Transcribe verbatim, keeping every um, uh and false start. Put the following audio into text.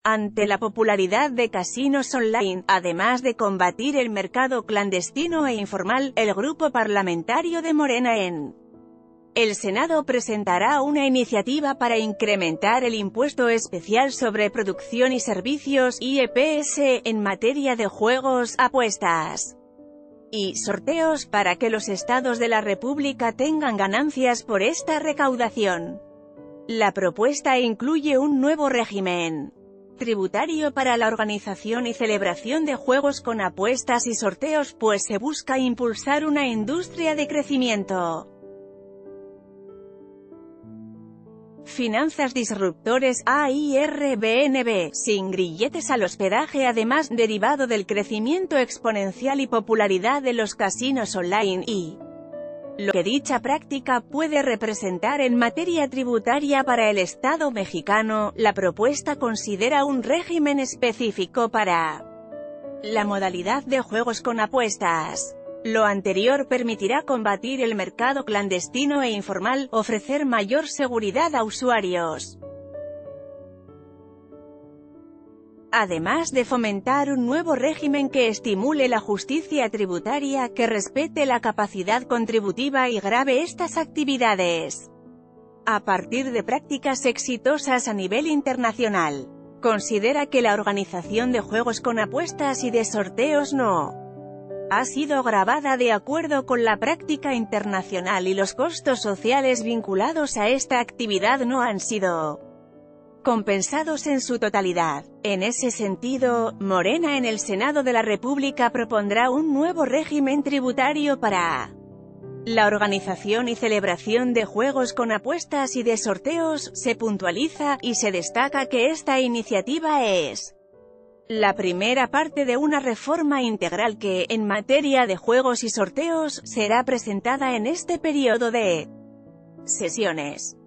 Ante la popularidad de casinos online, además de combatir el mercado clandestino e informal, el grupo parlamentario de Morena en el Senado presentará una iniciativa para incrementar el impuesto especial sobre producción y servicios, I E P S, en materia de juegos, apuestas y sorteos, para que los estados de la República tengan ganancias por esta recaudación. La propuesta incluye un nuevo régimen tributario para la organización y celebración de juegos con apuestas y sorteos, pues se busca impulsar una industria de crecimiento. Finanzas disruptores, Airbnb, sin grilletes al hospedaje, además, derivado del crecimiento exponencial y popularidad de los casinos online, y lo que dicha práctica puede representar en materia tributaria para el Estado mexicano. La propuesta considera un régimen específico para la modalidad de juegos con apuestas. Lo anterior permitirá combatir el mercado clandestino e informal, ofrecer mayor seguridad a usuarios, además de fomentar un nuevo régimen que estimule la justicia tributaria, que respete la capacidad contributiva y grave estas actividades a partir de prácticas exitosas a nivel internacional. Considera que la organización de juegos con apuestas y de sorteos no ha sido grabada de acuerdo con la práctica internacional y los costos sociales vinculados a esta actividad no han sido compensados en su totalidad. En ese sentido, Morena en el Senado de la República propondrá un nuevo régimen tributario para la organización y celebración de juegos con apuestas y de sorteos. Se puntualiza, y se destaca, que esta iniciativa es la primera parte de una reforma integral que, en materia de juegos y sorteos, será presentada en este periodo de sesiones.